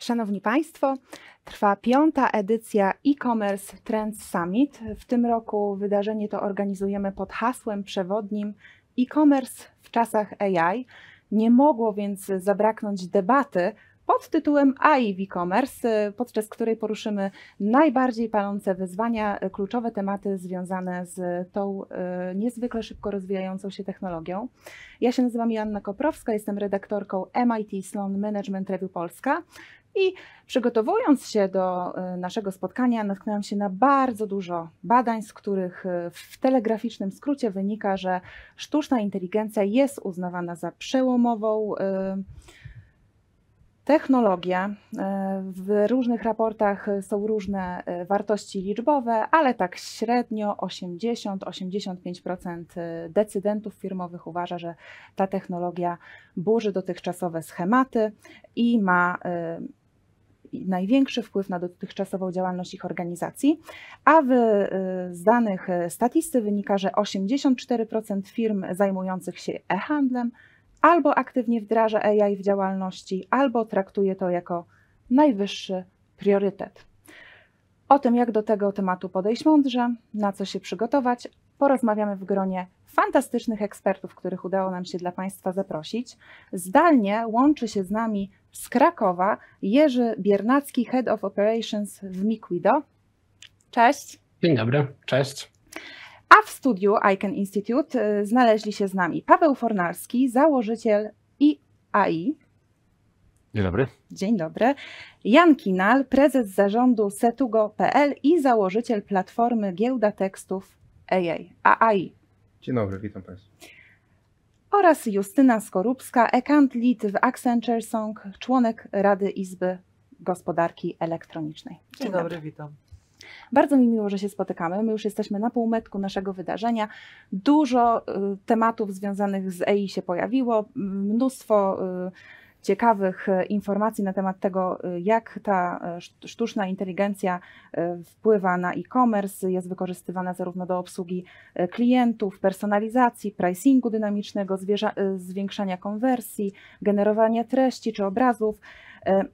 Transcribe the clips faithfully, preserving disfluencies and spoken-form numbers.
Szanowni Państwo, trwa piąta edycja e-commerce Trends Summit. W tym roku wydarzenie to organizujemy pod hasłem przewodnim e-commerce w czasach A I. Nie mogło więc zabraknąć debaty pod tytułem A I w e-commerce, podczas której poruszymy najbardziej palące wyzwania, kluczowe tematy związane z tą niezwykle szybko rozwijającą się technologią. Ja się nazywam Joanna Koprowska, jestem redaktorką M I T Sloan Management Review Polska i przygotowując się do naszego spotkania natknęłam się na bardzo dużo badań, z których w telegraficznym skrócie wynika, że sztuczna inteligencja jest uznawana za przełomową technologia. W różnych raportach są różne wartości liczbowe, ale tak średnio osiemdziesiąt do osiemdziesięciu pięciu procent decydentów firmowych uważa, że ta technologia burzy dotychczasowe schematy i ma największy wpływ na dotychczasową działalność ich organizacji, a w, z danych statysty wynika, że osiemdziesiąt cztery procent firm zajmujących się e-handlem albo aktywnie wdraża A I w działalności, albo traktuje to jako najwyższy priorytet. O tym, jak do tego tematu podejść mądrze, na co się przygotować, porozmawiamy w gronie fantastycznych ekspertów, których udało nam się dla Państwa zaprosić. Zdalnie łączy się z nami z Krakowa Jerzy Biernacki, Head of Operations w Miquido. Cześć. Dzień dobry, cześć. A w studiu Icon Institute znaleźli się z nami Paweł Fornalski, założyciel i A I. Dzień dobry. Dzień dobry. Jan Kinal, prezes zarządu setugo kropka p l i założyciel platformy Giełda Tekstów A I. Dzień dobry, witam Państwa. Oraz Justyna Skorupska, account lead w Accenture Song, członek Rady Izby Gospodarki Elektronicznej. Dzień, Dzień dobry, dobry, witam. Bardzo mi miło, że się spotykamy. My już jesteśmy na półmetku naszego wydarzenia. Dużo y, tematów związanych z A I się pojawiło, mnóstwo y, ciekawych y, informacji na temat tego, y, jak ta y, sztuczna inteligencja y, wpływa na e-commerce, jest wykorzystywana zarówno do obsługi y, klientów, personalizacji, pricingu dynamicznego, zwierza, y, zwiększania konwersji, generowania treści czy obrazów. Y,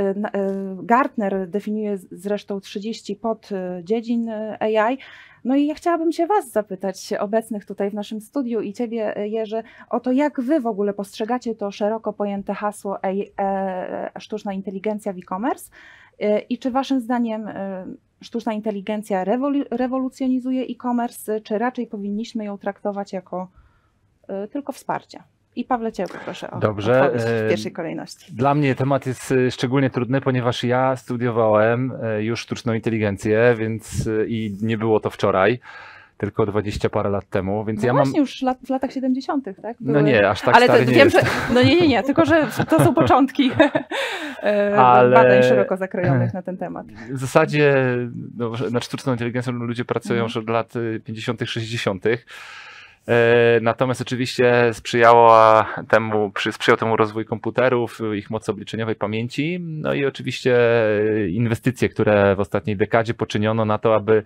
Gartner definiuje zresztą trzydzieści poddziedzin A I. No i ja chciałabym się Was zapytać, obecnych tutaj w naszym studiu i Ciebie, Jerzy, o to, jak Wy w ogóle postrzegacie to szeroko pojęte hasło A I, sztuczna inteligencja w e-commerce i czy Waszym zdaniem sztuczna inteligencja rewolu rewolucjonizuje e-commerce, czy raczej powinniśmy ją traktować jako tylko wsparcie? I Pawle, Cię proszę o Dobrze. odpowiedź w pierwszej kolejności. Dla mnie temat jest szczególnie trudny, ponieważ ja studiowałem już sztuczną inteligencję, więc i nie było to wczoraj, tylko dwadzieścia parę lat temu, więc no ja właśnie mam... już lat, w latach siedemdziesiątych, tak? Były... No nie, aż tak Ale stary to, nie wiem, jest. że... No nie, nie, nie, tylko że to są początki Ale... badań szeroko zakrojonych na ten temat. W zasadzie no, nad sztuczną inteligencją ludzie pracują Mhm. już od lat pięćdziesiątych, sześćdziesiątych. Natomiast oczywiście sprzyjało temu, sprzyjał temu rozwój komputerów, ich mocy obliczeniowej, pamięci, no i oczywiście inwestycje, które w ostatniej dekadzie poczyniono na to, aby,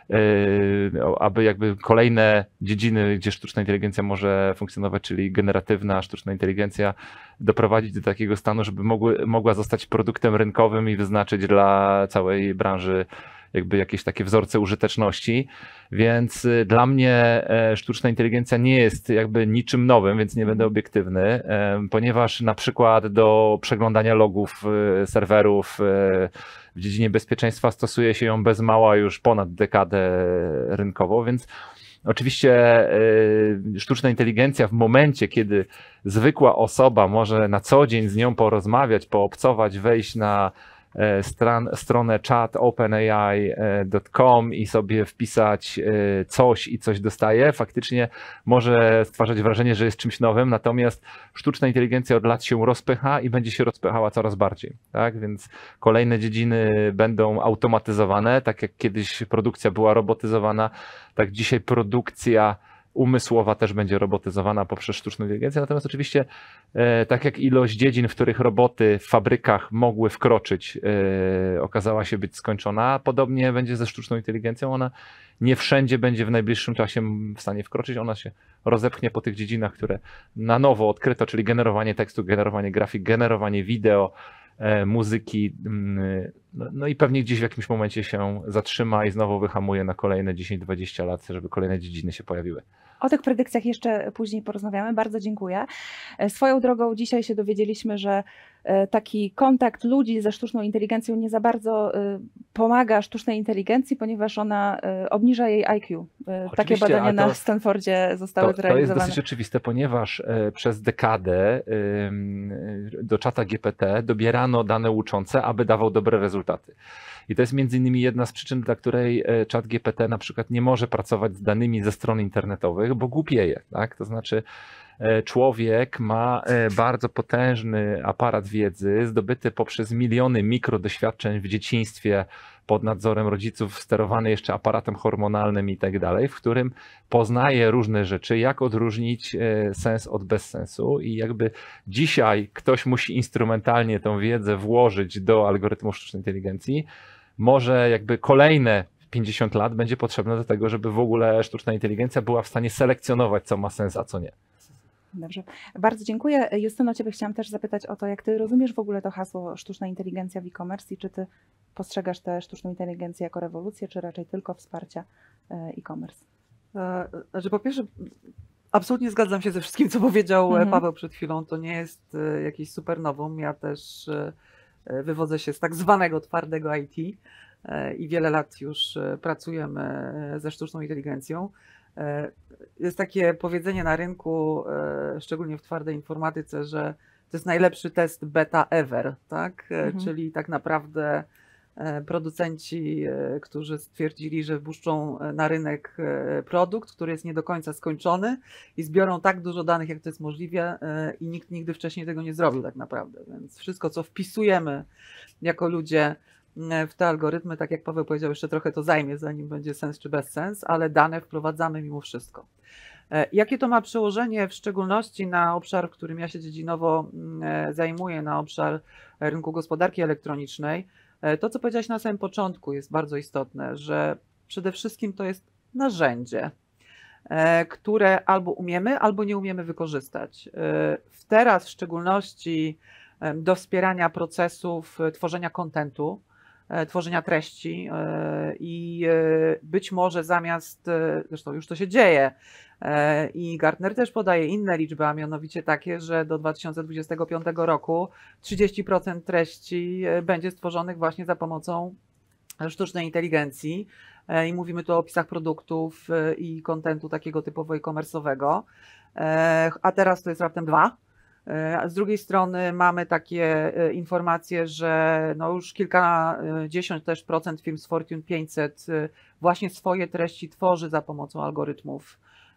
aby jakby kolejne dziedziny, gdzie sztuczna inteligencja może funkcjonować, czyli generatywna sztuczna inteligencja, doprowadzić do takiego stanu, żeby mogły, mogła zostać produktem rynkowym i wyznaczyć dla całej branży jakby jakieś takie wzorce użyteczności, więc dla mnie sztuczna inteligencja nie jest jakby niczym nowym, więc nie będę obiektywny, ponieważ na przykład do przeglądania logów serwerów w dziedzinie bezpieczeństwa stosuje się ją bez mała już ponad dekadę rynkowo, więc oczywiście sztuczna inteligencja w momencie, kiedy zwykła osoba może na co dzień z nią porozmawiać, poobcować, wejść na Stran, stronę chat open A I kropka com i sobie wpisać coś i coś dostaje, faktycznie może stwarzać wrażenie, że jest czymś nowym, natomiast sztuczna inteligencja od lat się rozpycha i będzie się rozpychała coraz bardziej, tak? Więc kolejne dziedziny będą automatyzowane, tak jak kiedyś produkcja była robotyzowana, tak dzisiaj produkcja umysłowa też będzie robotyzowana poprzez sztuczną inteligencję, natomiast oczywiście e, tak jak ilość dziedzin, w których roboty w fabrykach mogły wkroczyć, e, okazała się być skończona, podobnie będzie ze sztuczną inteligencją, ona nie wszędzie będzie w najbliższym czasie w stanie wkroczyć, ona się rozepchnie po tych dziedzinach, które na nowo odkryto, czyli generowanie tekstu, generowanie grafik, generowanie wideo, muzyki, no, no i pewnie gdzieś w jakimś momencie się zatrzyma i znowu wyhamuje na kolejne dziesięć dwadzieścia lat, żeby kolejne dziedziny się pojawiły. O tych predykcjach jeszcze później porozmawiamy. Bardzo dziękuję. Swoją drogą dzisiaj się dowiedzieliśmy, że taki kontakt ludzi ze sztuczną inteligencją nie za bardzo pomaga sztucznej inteligencji, ponieważ ona obniża jej I Q. Oczywiście, takie badania to, na Stanfordzie zostały to, zrealizowane. To jest dosyć oczywiste, ponieważ przez dekadę do czata G P T dobierano dane uczące, aby dawał dobre rezultaty. I to jest między innymi jedna z przyczyn, dla której czat G P T na przykład nie może pracować z danymi ze stron internetowych, bo głupieje, tak? To znaczy człowiek ma bardzo potężny aparat wiedzy zdobyty poprzez miliony mikrodoświadczeń w dzieciństwie pod nadzorem rodziców, sterowany jeszcze aparatem hormonalnym i tak dalej, w którym poznaje różne rzeczy, jak odróżnić sens od bezsensu i jakby dzisiaj ktoś musi instrumentalnie tą wiedzę włożyć do algorytmu sztucznej inteligencji, może jakby kolejne pięćdziesiąt lat będzie potrzebne do tego, żeby w ogóle sztuczna inteligencja była w stanie selekcjonować, co ma sens, a co nie. Dobrze, bardzo dziękuję. Justyno, Ciebie chciałam też zapytać o to, jak Ty rozumiesz w ogóle to hasło sztuczna inteligencja w e-commerce i czy Ty postrzegasz tę sztuczną inteligencję jako rewolucję, czy raczej tylko wsparcia e-commerce? Znaczy, po pierwsze, absolutnie zgadzam się ze wszystkim, co powiedział mhm. Paweł przed chwilą. To nie jest jakieś super nowum. Ja też wywodzę się z tak zwanego twardego I T i wiele lat już pracujemy ze sztuczną inteligencją. Jest takie powiedzenie na rynku, szczególnie w twardej informatyce, że to jest najlepszy test beta ever, tak? Mhm. Czyli tak naprawdę producenci, którzy stwierdzili, że wpuszczą na rynek produkt, który jest nie do końca skończony i zbiorą tak dużo danych, jak to jest możliwe i nikt nigdy wcześniej tego nie zrobił tak naprawdę. Więc wszystko, co wpisujemy jako ludzie w te algorytmy, tak jak Paweł powiedział, jeszcze trochę to zajmie, zanim będzie sens czy bezsens, ale dane wprowadzamy mimo wszystko. Jakie to ma przełożenie w szczególności na obszar, w którym ja się dziedzinowo zajmuję, na obszar rynku gospodarki elektronicznej? To, co powiedziałaś na samym początku, jest bardzo istotne, że przede wszystkim to jest narzędzie, które albo umiemy, albo nie umiemy wykorzystać. Teraz w szczególności do wspierania procesów tworzenia kontentu, tworzenia treści i być może zamiast, zresztą już to się dzieje i Gartner też podaje inne liczby, a mianowicie takie, że do dwa tysiące dwudziestego piątego roku trzydzieści procent treści będzie stworzonych właśnie za pomocą sztucznej inteligencji i mówimy tu o opisach produktów i kontentu takiego typowo e-commerce'owego, a teraz to jest raptem dwa. A z drugiej strony mamy takie informacje, że no już kilkadziesiąt też procent firm z Fortune pięćset właśnie swoje treści tworzy za pomocą algorytmów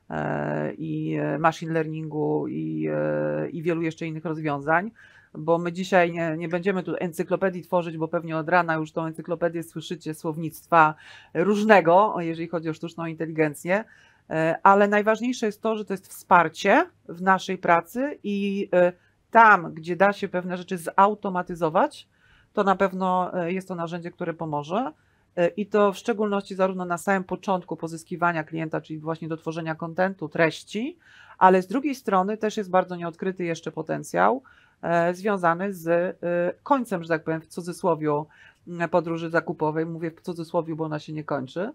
i machine learningu i, i wielu jeszcze innych rozwiązań, bo my dzisiaj nie, nie będziemy tu encyklopedii tworzyć, bo pewnie od rana już tą encyklopedię słyszycie słownictwa różnego, jeżeli chodzi o sztuczną inteligencję. Ale najważniejsze jest to, że to jest wsparcie w naszej pracy i tam, gdzie da się pewne rzeczy zautomatyzować, to na pewno jest to narzędzie, które pomoże i to w szczególności zarówno na samym początku pozyskiwania klienta, czyli właśnie do tworzenia kontentu, treści, ale z drugiej strony też jest bardzo nieodkryty jeszcze potencjał związany z końcem, że tak powiem, w cudzysłowiu podróży zakupowej. Mówię w cudzysłowiu, bo ona się nie kończy.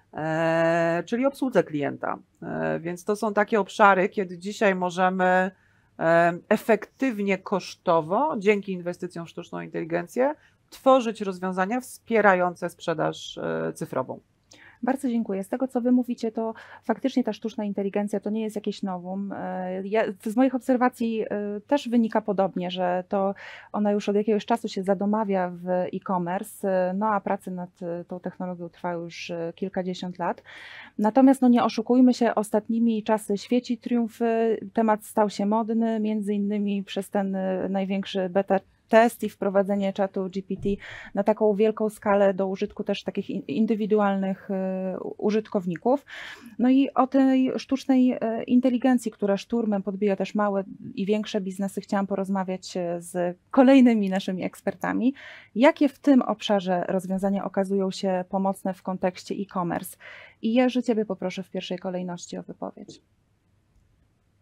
E, czyli obsłudze klienta. E, więc to są takie obszary, kiedy dzisiaj możemy e, efektywnie, kosztowo, dzięki inwestycjom w sztuczną inteligencję, tworzyć rozwiązania wspierające sprzedaż e, cyfrową. Bardzo dziękuję. Z tego, co Wy mówicie, to faktycznie ta sztuczna inteligencja to nie jest jakieś nowum. Ja, z moich obserwacji też wynika podobnie, że to ona już od jakiegoś czasu się zadomawia w e-commerce, no a prace nad tą technologią trwa już kilkadziesiąt lat. Natomiast no nie oszukujmy się, ostatnimi czasy świeci triumfy, temat stał się modny, między innymi przez ten największy beta test i wprowadzenie czatu G P T na taką wielką skalę do użytku też takich indywidualnych użytkowników. No i o tej sztucznej inteligencji, która szturmem podbija też małe i większe biznesy, chciałam porozmawiać z kolejnymi naszymi ekspertami. Jakie w tym obszarze rozwiązania okazują się pomocne w kontekście e-commerce? I Jerzy, Ciebie poproszę w pierwszej kolejności o wypowiedź.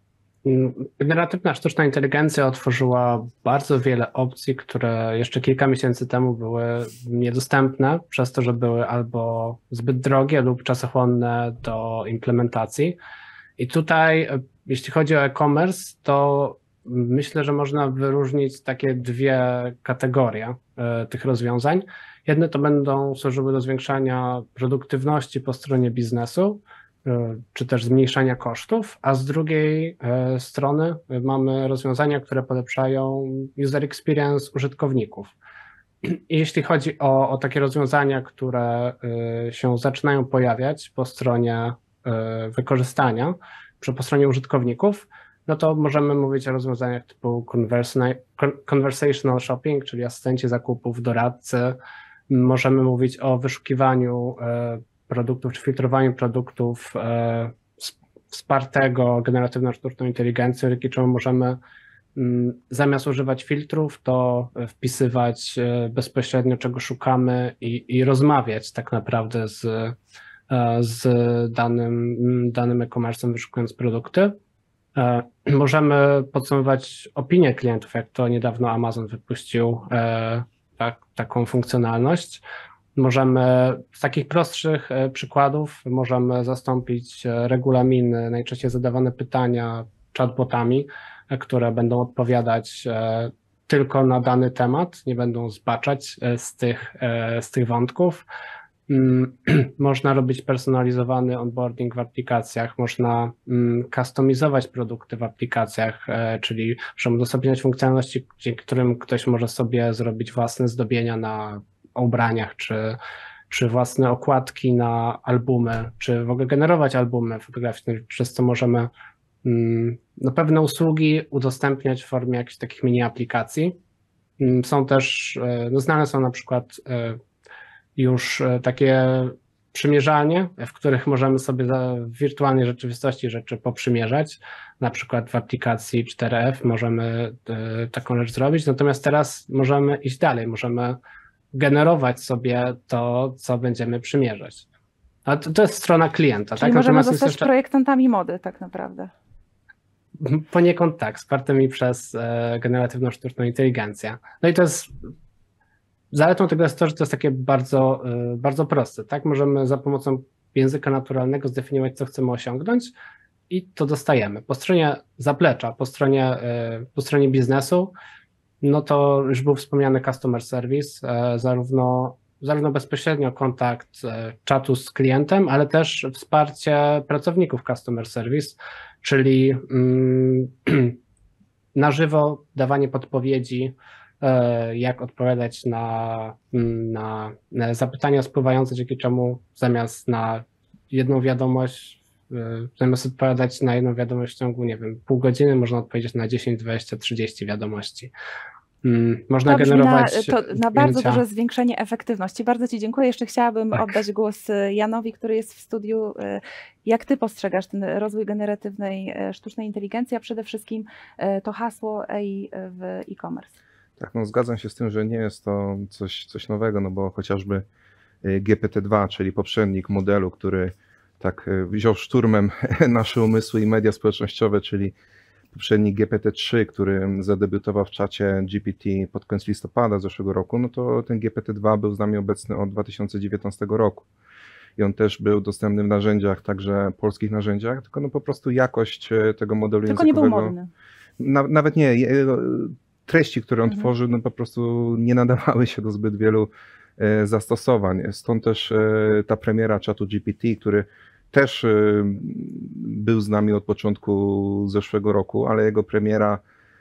Generatywna sztuczna inteligencja otworzyła bardzo wiele opcji, które jeszcze kilka miesięcy temu były niedostępne, przez to, że były albo zbyt drogie lub czasochłonne do implementacji. I tutaj, jeśli chodzi o e-commerce, to myślę, że można wyróżnić takie dwie kategorie tych rozwiązań. Jedne to będą służyły do zwiększania produktywności po stronie biznesu, czy też zmniejszania kosztów, a z drugiej strony mamy rozwiązania, które polepszają user experience użytkowników. I jeśli chodzi o, o takie rozwiązania, które się zaczynają pojawiać po stronie wykorzystania, czy po stronie użytkowników, no to możemy mówić o rozwiązaniach typu conversational shopping, czyli asystenci zakupów, doradcy. Możemy mówić o wyszukiwaniu produktów, czy filtrowaniu produktów wspartego generatywną sztuczną inteligencją, dzięki czemu możemy zamiast używać filtrów, to wpisywać bezpośrednio, czego szukamy i, i rozmawiać tak naprawdę z, z danym, danym e-commerce'em, wyszukując produkty. Możemy podsumować opinie klientów, jak to niedawno Amazon wypuścił tak, taką funkcjonalność. Możemy z takich prostszych przykładów możemy zastąpić regulaminy, najczęściej zadawane pytania chatbotami, które będą odpowiadać tylko na dany temat, nie będą zbaczać z tych, z tych wątków. Można robić personalizowany onboarding w aplikacjach, można customizować produkty w aplikacjach, czyli możemy udostępniać funkcjonalności, dzięki którym ktoś może sobie zrobić własne zdobienia na ubraniach, czy, czy własne okładki na albumy, czy w ogóle generować albumy fotograficzne, przez co możemy no, pewne usługi udostępniać w formie jakichś takich mini aplikacji. Są też, no, znane są na przykład już takie przymierzalnie, w których możemy sobie w wirtualnej rzeczywistości rzeczy poprzymierzać. Na przykład w aplikacji cztery F możemy taką rzecz zrobić, natomiast teraz możemy iść dalej, możemy generować sobie to, co będziemy przymierzać. A to, to jest strona klienta. Czyli tak? możemy Natomiast zostać jeszcze... projektantami mody tak naprawdę. Poniekąd tak, wspartymi przez e, generatywną sztuczną inteligencję. No i to jest, zaletą tego jest to, że to jest takie bardzo, e, bardzo proste, tak? Możemy za pomocą języka naturalnego zdefiniować, co chcemy osiągnąć i to dostajemy. Po stronie zaplecza, po stronie, e, po stronie biznesu, no to już był wspomniany customer service, e, zarówno, zarówno bezpośrednio kontakt e, czatu z klientem, ale też wsparcie pracowników customer service, czyli mm, na żywo dawanie podpowiedzi, e, jak odpowiadać na, na, na zapytania spływające, dzięki czemu zamiast na jedną wiadomość, e, zamiast odpowiadać na jedną wiadomość w ciągu, nie wiem, pół godziny, można odpowiedzieć na dziesięć, dwadzieścia, trzydzieści wiadomości. Można to generować na, to na bardzo ujęcia. duże zwiększenie efektywności. Bardzo Ci dziękuję. Jeszcze chciałabym tak. oddać głos Janowi, który jest w studiu. Jak Ty postrzegasz ten rozwój generatywnej sztucznej inteligencji, a przede wszystkim to hasło A I w e-commerce? Tak, no zgadzam się z tym, że nie jest to coś, coś nowego, no bo chociażby G P T dwa, czyli poprzednik modelu, który tak wziął szturmem nasze umysły i media społecznościowe, czyli poprzedni G P T trzy, który zadebiutował w czacie G P T pod koniec listopada zeszłego roku, no to ten G P T dwa był z nami obecny od dwa tysiące dziewiętnastego roku. I on też był dostępny w narzędziach, także polskich narzędziach, tylko no po prostu jakość tego modelu tylko językowego... nie był modny. Na, nawet nie, treści, które on mhm. tworzył, no po prostu nie nadawały się do zbyt wielu zastosowań. Stąd też ta premiera czatu G P T, który też był z nami od początku zeszłego roku, ale jego premiera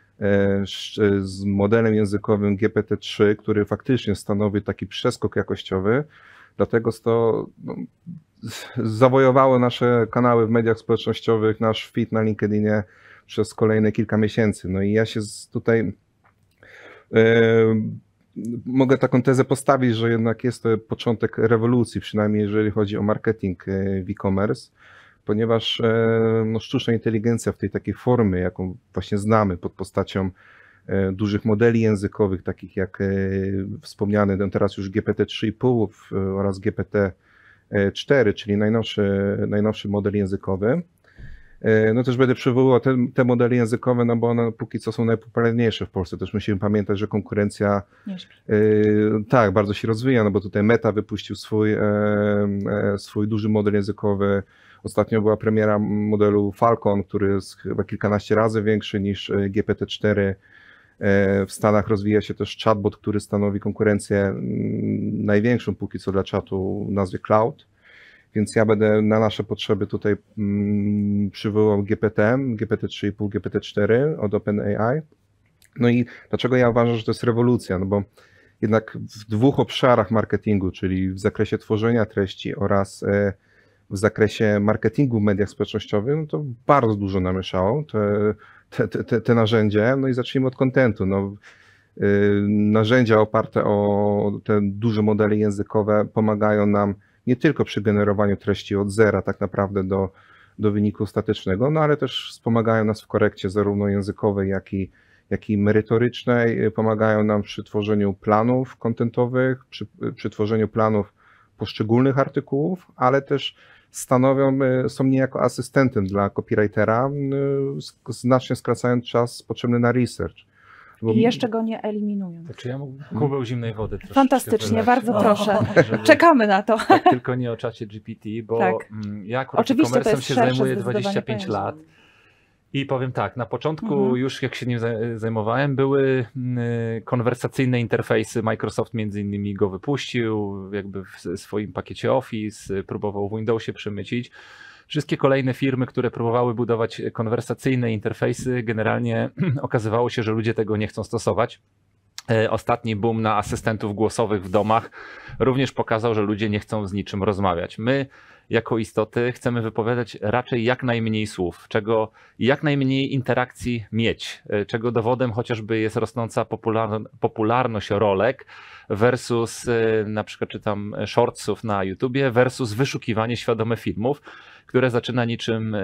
z modelem językowym G P T trzy, który faktycznie stanowi taki przeskok jakościowy, dlatego to no, zawojowało nasze kanały w mediach społecznościowych, nasz feed na LinkedInie przez kolejne kilka miesięcy. No i ja się tutaj e, mogę taką tezę postawić, że jednak jest to początek rewolucji, przynajmniej jeżeli chodzi o marketing w e-commerce, ponieważ no, sztuczna inteligencja w tej takiej formie, jaką właśnie znamy pod postacią dużych modeli językowych, takich jak wspomniany no teraz już G P T trzy i pół oraz G P T cztery, czyli najnowszy, najnowszy model językowy, No też będę przywoływał te, te modele językowe, no bo one póki co są najpopularniejsze w Polsce. Też musimy pamiętać, że konkurencja y, tak, bardzo się rozwija, no bo tutaj Meta wypuścił swój, e, e, swój duży model językowy. Ostatnio była premiera modelu Falcon, który jest chyba kilkanaście razy większy niż G P T cztery. W Stanach rozwija się też chatbot, który stanowi konkurencję największą póki co dla czatu w nazwie Cloud. Więc ja będę na nasze potrzeby tutaj przywołał G P T, G P T trzy i pół, G P T cztery od OpenAI. No i dlaczego ja uważam, że to jest rewolucja? No bo jednak w dwóch obszarach marketingu, czyli w zakresie tworzenia treści oraz w zakresie marketingu w mediach społecznościowych, no to bardzo dużo namieszało te, te, te, te narzędzia. No i zacznijmy od kontentu. No, yy, narzędzia oparte o te duże modele językowe pomagają nam nie tylko przy generowaniu treści od zera tak naprawdę do, do wyniku statycznego, no ale też wspomagają nas w korekcie zarówno językowej, jak i, jak i merytorycznej. Pomagają nam przy tworzeniu planów kontentowych, przy, przy tworzeniu planów poszczególnych artykułów, ale też stanowią, są niejako asystentem dla copywritera, znacznie skracając czas potrzebny na research. Bo... I jeszcze go nie eliminują. To czy ja mógłbym kubeł zimnej wody troszeczkę Fantastycznie, wylać? bardzo O, proszę. żeby... Czekamy na to. Tak, tylko nie o czacie G P T, bo tak. ja akurat e-commerce'em się zajmuję dwadzieścia pięć lat. I powiem tak, na początku mhm. już jak się nim zajmowałem, były konwersacyjne interfejsy, Microsoft między innymi go wypuścił, jakby w swoim pakiecie Office, próbował w Windowsie przemycić. Wszystkie kolejne firmy, które próbowały budować konwersacyjne interfejsy, generalnie okazywało się, że ludzie tego nie chcą stosować. Ostatni boom na asystentów głosowych w domach również pokazał, że ludzie nie chcą z niczym rozmawiać. My jako istoty chcemy wypowiadać raczej jak najmniej słów, czego jak najmniej interakcji mieć, czego dowodem chociażby jest rosnąca popularność rolek versus na przykład czytam shortsów na YouTubie versus wyszukiwanie świadome filmów, które zaczyna niczym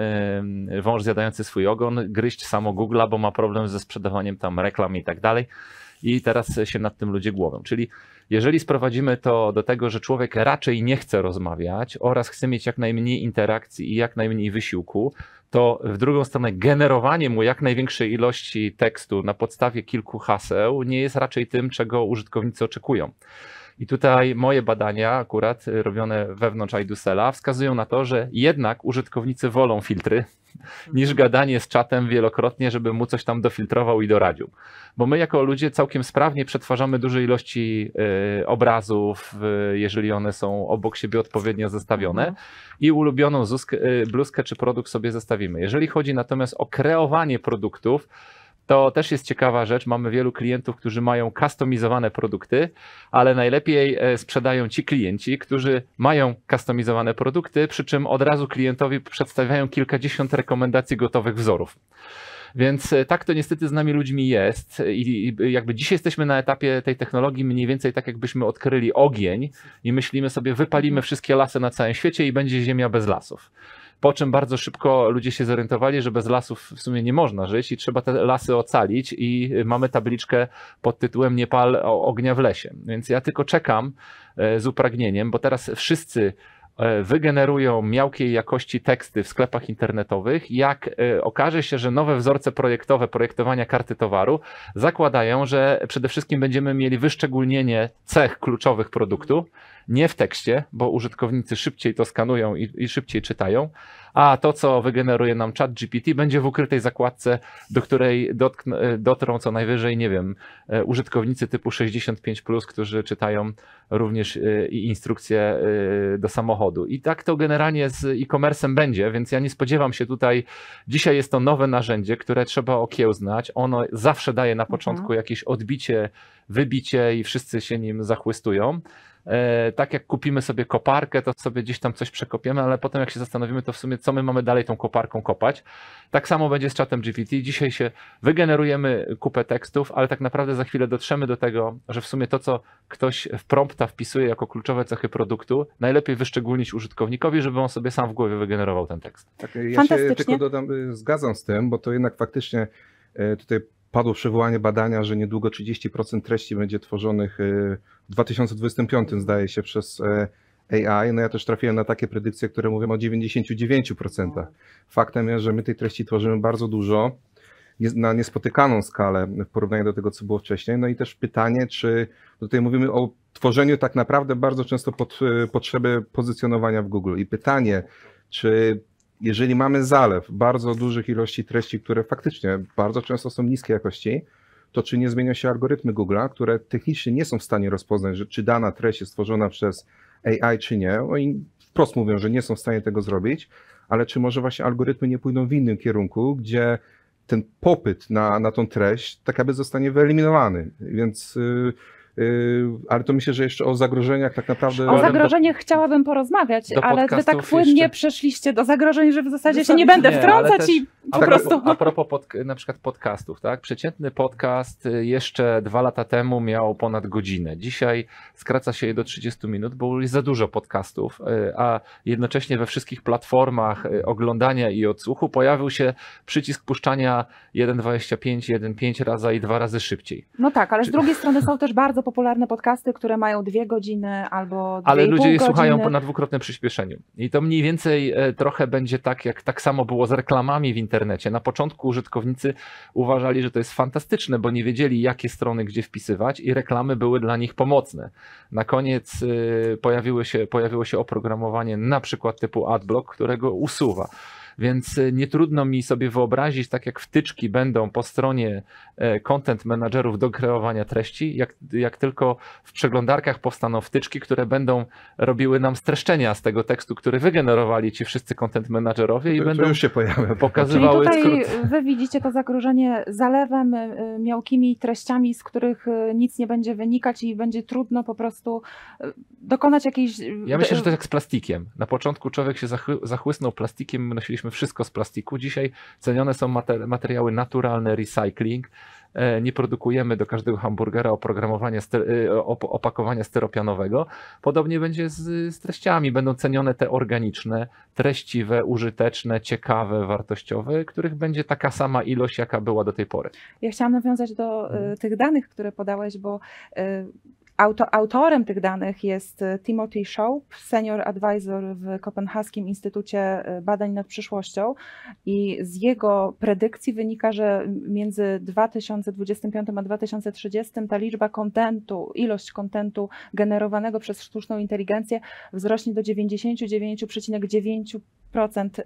wąż zjadający swój ogon gryźć samo Google'a, bo ma problem ze sprzedawaniem tam reklam i tak dalej. I teraz się nad tym ludzie głowią. Czyli jeżeli sprowadzimy to do tego, że człowiek raczej nie chce rozmawiać oraz chce mieć jak najmniej interakcji i jak najmniej wysiłku, to w drugą stronę generowanie mu jak największej ilości tekstu na podstawie kilku haseł nie jest raczej tym, czego użytkownicy oczekują. I tutaj moje badania, akurat robione wewnątrz iDoSella, wskazują na to, że jednak użytkownicy wolą filtry niż gadanie z czatem wielokrotnie, żeby mu coś tam dofiltrował i doradził. Bo my jako ludzie całkiem sprawnie przetwarzamy duże ilości y, obrazów, y, jeżeli one są obok siebie odpowiednio zestawione mhm. i ulubioną zuskę, y, bluzkę czy produkt sobie zestawimy. Jeżeli chodzi natomiast o kreowanie produktów, to też jest ciekawa rzecz. Mamy wielu klientów, którzy mają kustomizowane produkty, ale najlepiej sprzedają ci klienci, którzy mają kustomizowane produkty, przy czym od razu klientowi przedstawiają kilkadziesiąt rekomendacji gotowych wzorów. Więc tak to niestety z nami ludźmi jest i jakby dzisiaj jesteśmy na etapie tej technologii mniej więcej tak jakbyśmy odkryli ogień i myślimy sobie wypalimy wszystkie lasy na całym świecie i będzie ziemia bez lasów. Po czym bardzo szybko ludzie się zorientowali, że bez lasów w sumie nie można żyć i trzeba te lasy ocalić i mamy tabliczkę pod tytułem nie pal ognia w lesie. Więc ja tylko czekam z upragnieniem, bo teraz wszyscy wygenerują miałkiej jakości teksty w sklepach internetowych, jak okaże się, że nowe wzorce projektowe projektowania karty towaru zakładają, że przede wszystkim będziemy mieli wyszczególnienie cech kluczowych produktu, nie w tekście, bo użytkownicy szybciej to skanują i, i szybciej czytają, a to, co wygeneruje nam chat G P T, będzie w ukrytej zakładce, do której dotkn- dotrą co najwyżej, nie wiem, użytkownicy typu sześćdziesiąt pięć plus, którzy czytają również i instrukcje do samochodu. I tak to generalnie z e-commerce'em będzie, więc ja nie spodziewam się tutaj, dzisiaj jest to nowe narzędzie, które trzeba okiełznać, ono zawsze daje na początku mhm. jakieś odbicie, wybicie i wszyscy się nim zachłystują. E, tak jak kupimy sobie koparkę, to sobie gdzieś tam coś przekopiemy, ale potem jak się zastanowimy, to w sumie co my mamy dalej tą koparką kopać. Tak samo będzie z czatem G P T. Dzisiaj się wygenerujemy kupę tekstów, ale tak naprawdę za chwilę dotrzemy do tego, że w sumie to, co ktoś w prompta wpisuje jako kluczowe cechy produktu, najlepiej wyszczególnić użytkownikowi, żeby on sobie sam w głowie wygenerował ten tekst. Tak, ja się tylko dodam, zgadzam z tym, bo to jednak faktycznie tutaj padło przywołanie badania, że niedługo trzydzieści procent treści będzie tworzonych w dwa tysiące dwudziestym piątym, zdaje się, przez A I, no ja też trafiłem na takie predykcje, które mówią o dziewięćdziesięciu dziewięciu procentach. Faktem jest, że my tej treści tworzymy bardzo dużo, na niespotykaną skalę w porównaniu do tego, co było wcześniej. No i też pytanie, czy tutaj mówimy o tworzeniu tak naprawdę bardzo często pod potrzeby pozycjonowania w Google. I pytanie, czy jeżeli mamy zalew bardzo dużych ilości treści, które faktycznie bardzo często są niskiej jakości, to czy nie zmienią się algorytmy Google'a, które technicznie nie są w stanie rozpoznać, że czy dana treść jest stworzona przez A I, czy nie. Oni wprost mówią, że nie są w stanie tego zrobić, ale czy może właśnie algorytmy nie pójdą w innym kierunku, gdzie ten popyt na, na tą treść tak jakby zostanie wyeliminowany. Więc, yy, yy, ale to myślę, że jeszcze o zagrożeniach tak naprawdę... O zagrożeniach do, chciałabym porozmawiać, ale wy tak płynnie jeszcze... przeszliście do zagrożeń, że w zasadzie się nie będę nie, wtrącać też, i po tak, prostu... A propos pod, na przykład podcastów, tak? Przeciętny podcast jeszcze dwa lata temu miał ponad godzinę. Dzisiaj skraca się je do trzydziestu minut, bo jest za dużo podcastów, a jednocześnie we wszystkich platformach oglądania i odsłuchu pojawił się przycisk puszczania jeden dwadzieścia pięć, jeden pięć razy i dwa razy szybciej. No tak, ale z drugiej strony są też bardzo popularne podcasty, które mają dwie godziny albo dwie Ale i pół ludzie je godziny. słuchają na dwukrotnym przyspieszeniu. I to mniej więcej trochę będzie tak, jak tak samo było z reklamami w internecie. Na początku użytkownicy uważali, że to jest fantastyczne, bo nie wiedzieli, jakie strony gdzie wpisywać i reklamy były dla nich pomocne. Na koniec pojawiły się, pojawiło się oprogramowanie na przykład typu AdBlock, którego usuwa. Więc nie trudno mi sobie wyobrazić, tak jak wtyczki będą po stronie content managerów do kreowania treści, jak, jak tylko w przeglądarkach powstaną wtyczki, które będą robiły nam streszczenia z tego tekstu, który wygenerowali ci wszyscy content managerowie i to, będą to już się pojawia. pokazywały Czyli tutaj skrót. wy widzicie to zagrożenie zalewem, miałkimi treściami, z których nic nie będzie wynikać i będzie trudno po prostu dokonać jakiejś... Ja myślę, że to jest jak z plastikiem. Na początku człowiek się zachłysnął plastikiem, my nosiliśmy wszystko z plastiku. Dzisiaj cenione są materiały naturalne, recycling. Nie produkujemy do każdego hamburgera oprogramowania, opakowania styropianowego. Podobnie będzie z, z treściami. Będą cenione te organiczne, treściwe, użyteczne, ciekawe, wartościowe, których będzie taka sama ilość, jaka była do tej pory. Ja chciałam nawiązać do hmm. tych danych, które podałeś, bo Auto, autorem tych danych jest Timothy Shope, senior advisor w Kopenhaskim Instytucie Badań nad Przyszłością i z jego predykcji wynika, że między dwa tysiące dwudziestym piątym a dwa tysiące trzydziestym ta liczba kontentu, ilość kontentu generowanego przez sztuczną inteligencję wzrośnie do dziewięćdziesiąt dziewięć przecinek dziewięć procent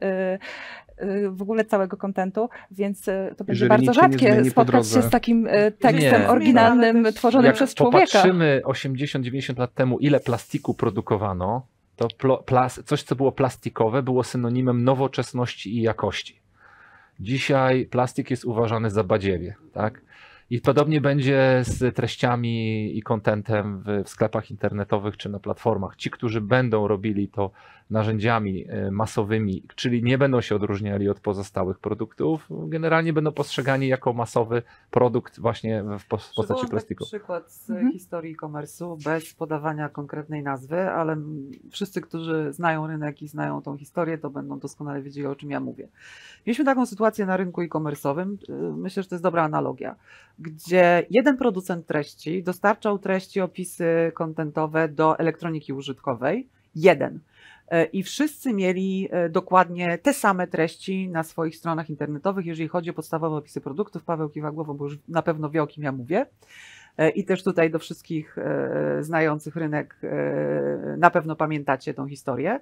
w ogóle całego kontentu, więc to będzie bardzo rzadkie spotkać się z takim tekstem nie, oryginalnym nie, tworzonym jak przez człowieka. Popatrzymy osiemdziesiąt dziewięćdziesiąt lat temu, ile plastiku produkowano, to plas, coś, co było plastikowe, było synonimem nowoczesności i jakości. Dzisiaj plastik jest uważany za badziewie, tak? I podobnie będzie z treściami i contentem w, w sklepach internetowych czy na platformach. Ci, którzy będą robili to narzędziami masowymi, czyli nie będą się odróżniali od pozostałych produktów, generalnie będą postrzegani jako masowy produkt właśnie w postaci plastiku. Przykład z mhm. historii e-commerce'u, bez podawania konkretnej nazwy, ale wszyscy, którzy znają rynek i znają tą historię, to będą doskonale wiedzieli, o czym ja mówię. Mieliśmy taką sytuację na rynku e-commerce'owym, myślę, że to jest dobra analogia, gdzie jeden producent treści dostarczał treści, opisy kontentowe do elektroniki użytkowej, jeden. I wszyscy mieli dokładnie te same treści na swoich stronach internetowych, jeżeli chodzi o podstawowe opisy produktów. Paweł kiwa głową, bo już na pewno wie, o kim ja mówię. I też tutaj do wszystkich znających rynek na pewno pamiętacie tą historię.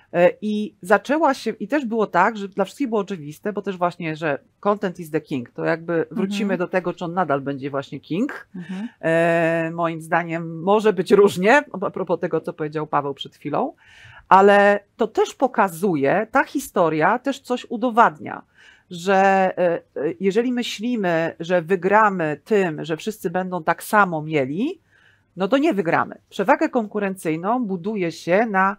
I zaczęła się, i też było tak, że dla wszystkich było oczywiste, bo też właśnie, że content is the king, to jakby wrócimy mhm. do tego, czy on nadal będzie właśnie king. Mhm. E, moim zdaniem może być różnie, a propos tego, co powiedział Paweł przed chwilą, ale to też pokazuje, ta historia też coś udowadnia, że jeżeli myślimy, że wygramy tym, że wszyscy będą tak samo mieli, no to nie wygramy. Przewagę konkurencyjną buduje się na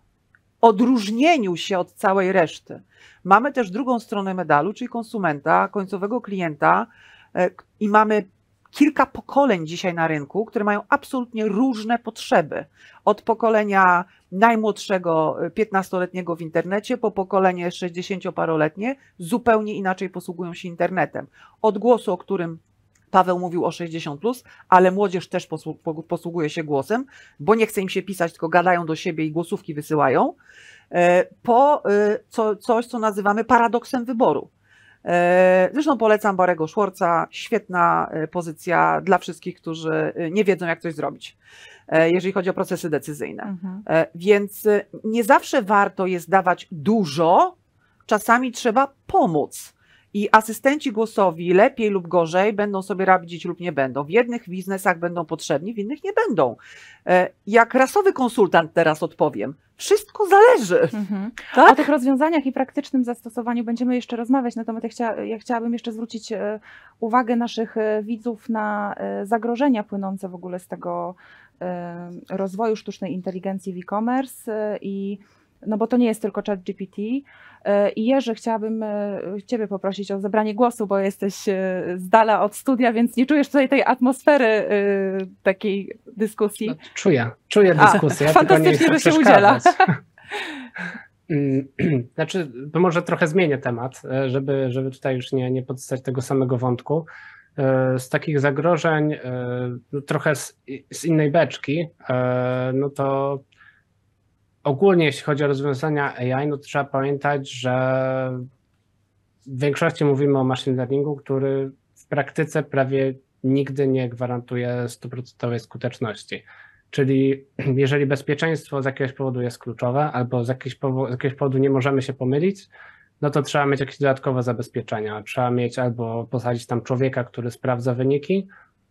odróżnieniu się od całej reszty. Mamy też drugą stronę medalu, czyli konsumenta, końcowego klienta i mamy kilka pokoleń dzisiaj na rynku, które mają absolutnie różne potrzeby. Od pokolenia najmłodszego piętnastoletniego w internecie po pokolenie sześćdziesięcioparoletnie zupełnie inaczej posługują się internetem. Odgłosu, o którym Paweł mówił o sześćdziesiąt plus, ale młodzież też posługuje się głosem, bo nie chce im się pisać, tylko gadają do siebie i głosówki wysyłają, po co, coś, co nazywamy paradoksem wyboru. Zresztą polecam Barry'ego Schwartza, świetna pozycja dla wszystkich, którzy nie wiedzą, jak coś zrobić, jeżeli chodzi o procesy decyzyjne. Mhm. Więc nie zawsze warto jest dawać dużo, czasami trzeba pomóc. I asystenci głosowi lepiej lub gorzej będą sobie radzić lub nie będą. W jednych biznesach będą potrzebni, w innych nie będą. Jak rasowy konsultant teraz odpowiem, wszystko zależy. Mhm. Tak? O tych rozwiązaniach i praktycznym zastosowaniu będziemy jeszcze rozmawiać, natomiast ja, chcia, ja chciałabym jeszcze zwrócić uwagę naszych widzów na zagrożenia płynące w ogóle z tego rozwoju sztucznej inteligencji w e-commerce i no bo to nie jest tylko ChatGPT. I Jerzy, chciałabym Ciebie poprosić o zabranie głosu, bo jesteś z dala od studia, więc nie czujesz tutaj tej atmosfery takiej dyskusji. No, czuję, czuję dyskusję. A, fantastycznie, że się udziela. Znaczy, to może trochę zmienię temat, żeby, żeby tutaj już nie, nie podstać tego samego wątku. Z takich zagrożeń, no, trochę z, z innej beczki, no to ogólnie jeśli chodzi o rozwiązania A I, no to trzeba pamiętać, że w większości mówimy o machine learningu, który w praktyce prawie nigdy nie gwarantuje stuprocentowej skuteczności. Czyli jeżeli bezpieczeństwo z jakiegoś powodu jest kluczowe albo z jakiegoś powodu, z jakiegoś powodu nie możemy się pomylić, no to trzeba mieć jakieś dodatkowe zabezpieczenia. Trzeba mieć albo posadzić tam człowieka, który sprawdza wyniki,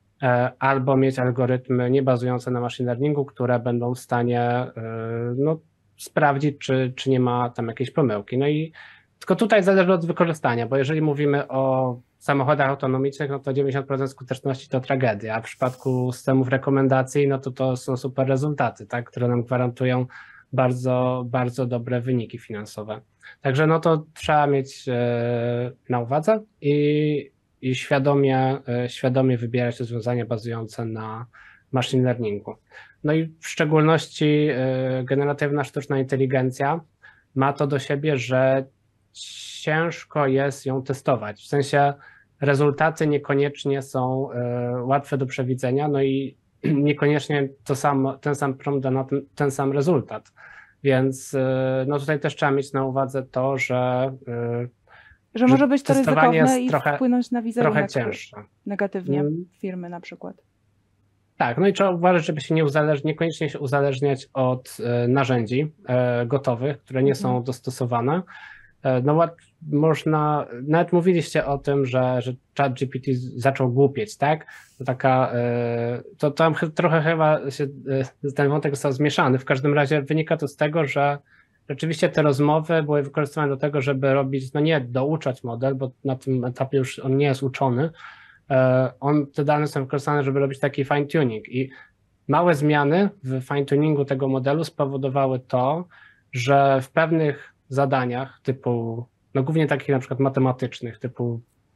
albo mieć algorytmy nie bazujące na machine learningu, które będą w stanie no, sprawdzić, czy, czy nie ma tam jakiejś pomyłki. No i tylko tutaj zależy od wykorzystania, bo jeżeli mówimy o samochodach autonomicznych, no to dziewięćdziesiąt procent skuteczności to tragedia, a w przypadku systemów rekomendacji, no to to są super rezultaty, tak, które nam gwarantują bardzo, bardzo dobre wyniki finansowe. Także no to trzeba mieć na uwadze i i świadomie, świadomie wybierać rozwiązania bazujące na machine learningu. No i w szczególności generatywna sztuczna inteligencja ma to do siebie, że ciężko jest ją testować. W sensie rezultaty niekoniecznie są łatwe do przewidzenia, no i niekoniecznie to samo, ten sam prompt da na ten, ten sam rezultat. Więc no tutaj też trzeba mieć na uwadze to, że Że może być to ryzykowne i trochę, wpłynąć na wizerunek trochę cięższe. Negatywnie hmm. firmy na przykład. Tak, no i trzeba uważać, żeby się nie uzależniać, niekoniecznie się uzależniać od e, narzędzi e, gotowych, które nie hmm. są dostosowane. E, no można, nawet mówiliście o tym, że, że ChatGPT zaczął głupieć, tak? To taka, e, to tam trochę chyba się, e, ten wątek został zmieszany. W każdym razie wynika to z tego, że rzeczywiście te rozmowy były wykorzystywane do tego, żeby robić, no nie douczać model, bo na tym etapie już on nie jest uczony. On, te dane są wykorzystane, żeby robić taki fine tuning i małe zmiany w fine tuningu tego modelu spowodowały to, że w pewnych zadaniach typu, no głównie takich na przykład matematycznych, typu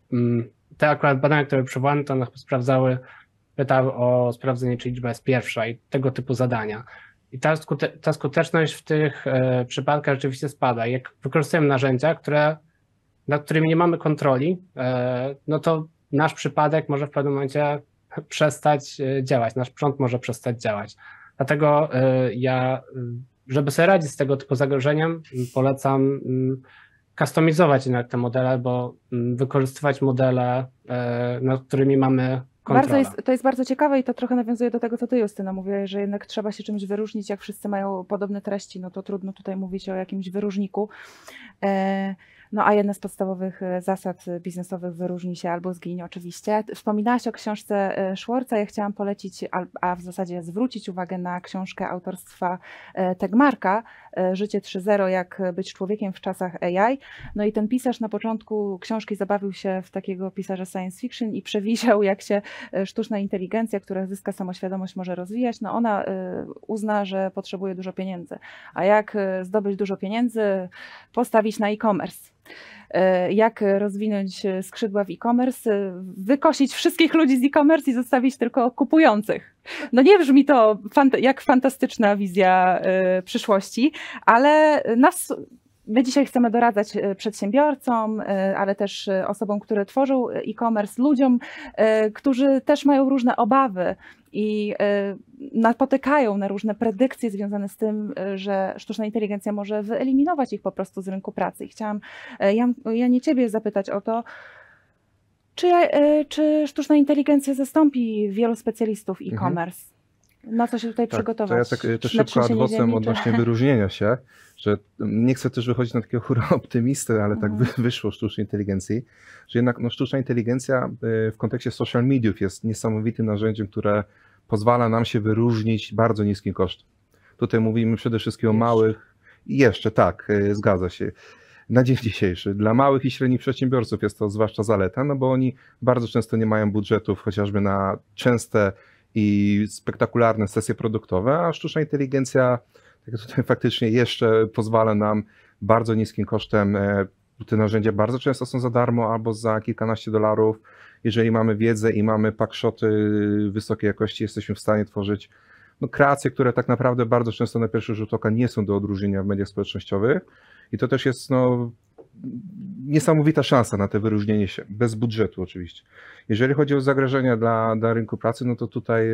te akurat badania, które przywołane, to one sprawdzały, pytały o sprawdzenie, czy liczba jest pierwsza i tego typu zadania. I ta, skute, ta skuteczność w tych e, przypadkach rzeczywiście spada. Jak wykorzystujemy narzędzia, które, nad którymi nie mamy kontroli, e, no to nasz przypadek może w pewnym momencie przestać e, działać, nasz prąd może przestać działać. Dlatego e, ja, żeby sobie radzić z tego typu zagrożeniem, polecam m, kustomizować jednak te modele, bo m, wykorzystywać modele, e, nad którymi mamy Bardzo jest, to jest bardzo ciekawe i to trochę nawiązuje do tego, co ty, Justyna, mówiłaś, że jednak trzeba się czymś wyróżnić, jak wszyscy mają podobne treści, no to trudno tutaj mówić o jakimś wyróżniku. E, no a jedna z podstawowych zasad biznesowych wyróżni się albo zginie oczywiście. Wspominałaś o książce Schwartza, ja chciałam polecić, a w zasadzie zwrócić uwagę na książkę autorstwa Tegmarka, Życie trzy zero, jak być człowiekiem w czasach A I. No i ten pisarz na początku książki zabawił się w takiego pisarza science fiction i przewidział, jak się sztuczna inteligencja, która zyska samoświadomość, może rozwijać. No ona uzna, że potrzebuje dużo pieniędzy. A jak zdobyć dużo pieniędzy? Postawić na e-commerce. Jak rozwinąć skrzydła w e-commerce, wykosić wszystkich ludzi z e-commerce i zostawić tylko kupujących. No nie brzmi to fant jak fantastyczna wizja przyszłości, ale nas My dzisiaj chcemy doradzać przedsiębiorcom, ale też osobom, które tworzą e-commerce, ludziom, którzy też mają różne obawy i napotykają na różne predykcje związane z tym, że sztuczna inteligencja może wyeliminować ich po prostu z rynku pracy. I chciałam, Jan, Janie, ciebie zapytać o to, czy, czy sztuczna inteligencja zastąpi wielu specjalistów e-commerce? Na co się tutaj tak, przygotować? To ja tak też szybko adwocem odnośnie czy... wyróżnienia się, że nie chcę też wychodzić na takiego hura optymisty, ale tak mhm. wyszło sztucznej inteligencji, że jednak no, sztuczna inteligencja w kontekście social mediów jest niesamowitym narzędziem, które pozwala nam się wyróżnić bardzo niskim kosztem. Tutaj mówimy przede wszystkim jeszcze. o małych, jeszcze tak, zgadza się. Na dzień dzisiejszy dla małych i średnich przedsiębiorców jest to zwłaszcza zaleta, no bo oni bardzo często nie mają budżetów chociażby na częste i spektakularne sesje produktowe, a sztuczna inteligencja tak tutaj faktycznie jeszcze pozwala nam bardzo niskim kosztem, te narzędzia bardzo często są za darmo albo za kilkanaście dolarów. Jeżeli mamy wiedzę i mamy packshoty wysokiej jakości, jesteśmy w stanie tworzyć no, kreacje, które tak naprawdę bardzo często na pierwszy rzut oka nie są do odróżnienia w mediach społecznościowych i to też jest no, niesamowita szansa na te wyróżnienie się, bez budżetu oczywiście. Jeżeli chodzi o zagrożenia dla, dla rynku pracy, no to tutaj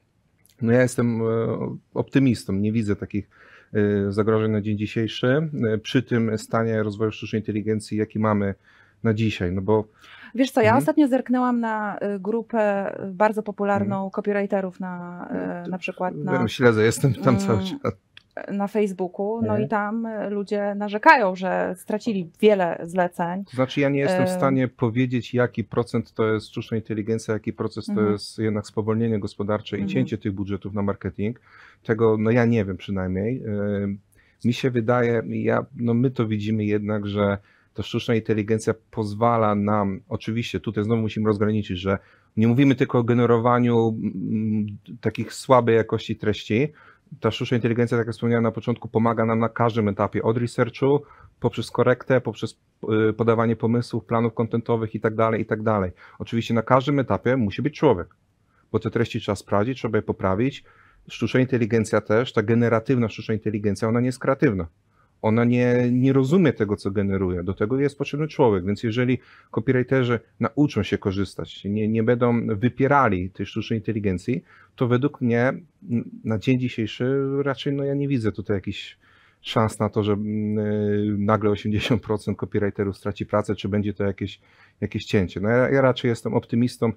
no ja jestem optymistą, nie widzę takich zagrożeń na dzień dzisiejszy, przy tym stanie rozwoju sztucznej inteligencji, jaki mamy na dzisiaj, no bo... Wiesz co, ja mhm. ostatnio zerknęłam na grupę bardzo popularną mhm. copywriterów na, na przykład na... Śledzę, jestem tam cały czas. Na Facebooku, no i tam ludzie narzekają, że stracili wiele zleceń. To znaczy ja nie jestem w stanie powiedzieć, jaki procent to jest sztuczna inteligencja, jaki procent mhm. to jest jednak spowolnienie gospodarcze mhm. i cięcie tych budżetów na marketing. Tego, no ja nie wiem przynajmniej. Mi się wydaje, ja, no my to widzimy jednak, że ta sztuczna inteligencja pozwala nam, oczywiście tutaj znowu musimy rozgraniczyć, że nie mówimy tylko o generowaniu m, takich słabej jakości treści. Ta sztuczna inteligencja, tak jak wspomniałem na początku, pomaga nam na każdym etapie, od researchu, poprzez korektę, poprzez podawanie pomysłów, planów kontentowych i tak dalej, i tak dalej. Oczywiście na każdym etapie musi być człowiek, bo te treści trzeba sprawdzić, trzeba je poprawić. Sztuczna inteligencja też, ta generatywna sztuczna inteligencja, ona nie jest kreatywna. Ona nie, nie rozumie tego, co generuje. Do tego jest potrzebny człowiek, więc jeżeli copywriterzy nauczą się korzystać, nie, nie będą wypierali tej sztucznej inteligencji, to według mnie na dzień dzisiejszy raczej no ja nie widzę tutaj jakichś szans na to, że nagle osiemdziesiąt procent copywriterów straci pracę, czy będzie to jakieś, jakieś cięcie. No ja, ja raczej jestem optymistą,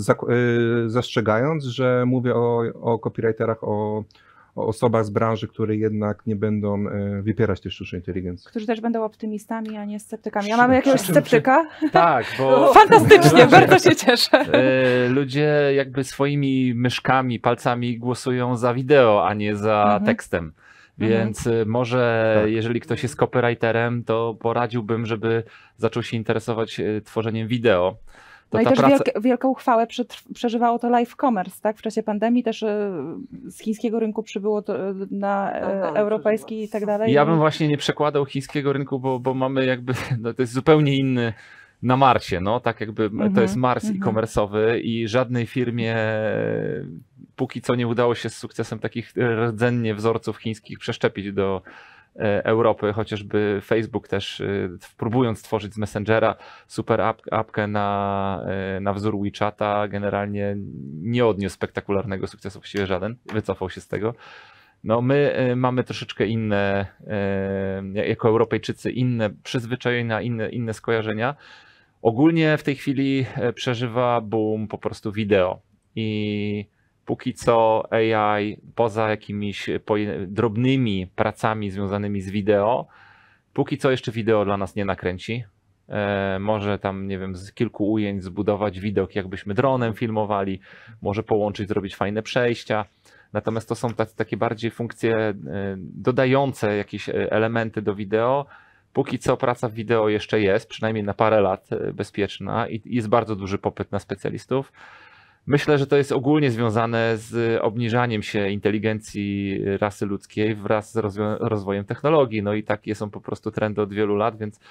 zastrzegając, że mówię o, o copywriterach, o o osobach z branży, które jednak nie będą wypierać tej sztucznej inteligencji. Którzy też będą optymistami, a nie sceptykami. A mamy jakiegoś sceptyka? Tak, bo... Fantastycznie, bardzo się cieszę. Ludzie jakby swoimi myszkami, palcami głosują za wideo, a nie za mhm. tekstem. Więc mhm. może tak. jeżeli ktoś jest copywriterem, to poradziłbym, żeby zaczął się interesować tworzeniem wideo. To no i też praca... wielkie, wielką chwałę przeżywało to live commerce, tak? W czasie pandemii też z chińskiego rynku przybyło to na Aha, europejski i tak dalej. Ja bym właśnie nie przekładał chińskiego rynku, bo, bo mamy jakby, no to jest zupełnie inny na Marsie, no tak jakby mm-hmm, to jest Mars mm-hmm. e-commerce'owy i żadnej firmie póki co nie udało się z sukcesem takich rdzennie wzorców chińskich przeszczepić do Europy, chociażby Facebook też próbując tworzyć z Messengera super apkę na, na wzór WeChata, generalnie nie odniósł spektakularnego sukcesu, właściwie żaden, wycofał się z tego. No my mamy troszeczkę inne, jako Europejczycy, inne przyzwyczajenia, inne, inne skojarzenia. Ogólnie w tej chwili przeżywa boom po prostu wideo i póki co A I, poza jakimiś drobnymi pracami związanymi z wideo, póki co jeszcze wideo dla nas nie nakręci. E, może tam, nie wiem, z kilku ujęć zbudować widok, jakbyśmy dronem filmowali, może połączyć, zrobić fajne przejścia. Natomiast to są takie bardziej funkcje dodające jakieś elementy do wideo. Póki co praca w wideo jeszcze jest, przynajmniej na parę lat bezpieczna i jest bardzo duży popyt na specjalistów. Myślę, że to jest ogólnie związane z obniżaniem się inteligencji rasy ludzkiej wraz z rozwojem technologii. No i takie są po prostu trendy od wielu lat, więc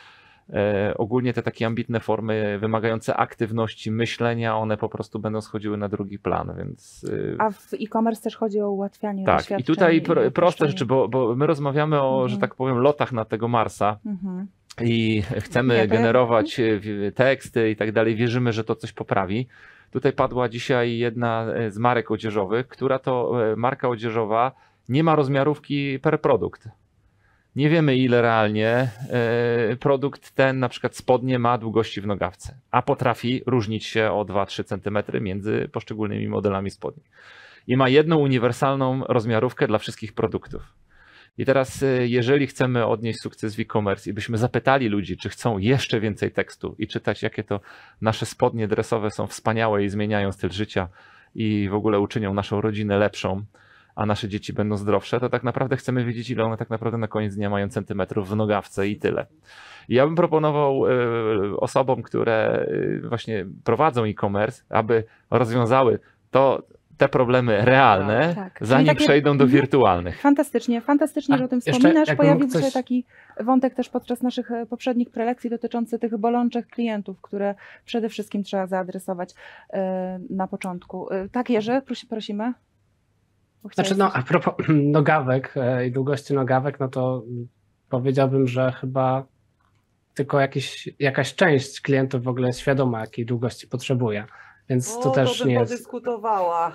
E, ogólnie te takie ambitne formy wymagające aktywności, myślenia, one po prostu będą schodziły na drugi plan, więc... E, A w e-commerce też chodzi o ułatwianie tak, doświadczeń. i tutaj pro, i proste rzeczy, bo, bo my rozmawiamy o, Mhm. że tak powiem, lotach na tego Marsa. Mhm. I chcemy Nie, to ja- generować e, w- teksty i tak dalej, wierzymy, że to coś poprawi. Tutaj padła dzisiaj jedna e, z marek odzieżowych, która to e, marka odzieżowa nie ma rozmiarówki per produkt. Nie wiemy, ile realnie e, produkt ten, na przykład spodnie, ma długości w nogawce, a potrafi różnić się o dwa trzy centymetry między poszczególnymi modelami spodni. I ma jedną uniwersalną rozmiarówkę dla wszystkich produktów. I teraz, e, jeżeli chcemy odnieść sukces w e-commerce i byśmy zapytali ludzi, czy chcą jeszcze więcej tekstu i czytać, jakie to nasze spodnie dresowe są wspaniałe i zmieniają styl życia i w ogóle uczynią naszą rodzinę lepszą, a nasze dzieci będą zdrowsze, to tak naprawdę chcemy wiedzieć, ile one tak naprawdę na koniec dnia mają centymetrów w nogawce i tyle. I ja bym proponował e, osobom, które e, właśnie prowadzą e-commerce, aby rozwiązały to, te problemy realne, Tak. Czyli zanim takie- przejdą do Mhm. wirtualnych. Fantastycznie, fantastycznie, A że o tym jeszcze wspominasz. jakbym Pojawił mógł się coś- taki wątek też podczas naszych e, poprzednich prelekcji dotyczący tych bolączek klientów, które przede wszystkim trzeba zaadresować e, na początku. E, tak, Jerzy, prosi, prosimy. Bo chciałeś Znaczy, no, coś- a propos nogawek e, i długości nogawek, no to mm, powiedziałbym, że chyba tylko jakiś, jakaś część klientów w ogóle jest świadoma, jakiej długości potrzebuje. Więc to O, też to bym nie jest. podyskutowała.